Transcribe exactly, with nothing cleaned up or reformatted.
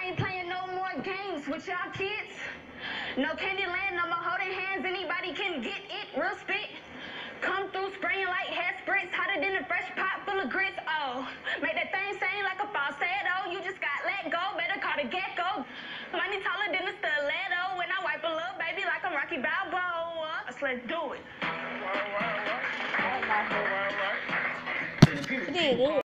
ain't playing no more games with y'all kids. No Candyland, no more holding hands. Anybody can get it. Real spit. Come through spraying like hair spritz. Hotter than a fresh pot full of grits. Oh, make that thing sing like a falsetto. You just got let go. Better call the gecko. Money taller than a stiletto. When I wipe a little baby like I'm Rocky Balboa. Let's do it. Dude.